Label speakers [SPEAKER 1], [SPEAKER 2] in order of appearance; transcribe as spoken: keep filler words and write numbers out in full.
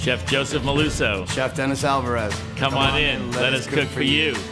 [SPEAKER 1] Chef Joseph Maluso.
[SPEAKER 2] Chef Dennis Alvarez.
[SPEAKER 1] Come, Come on, on in. Let, let us cook, cook for you. you.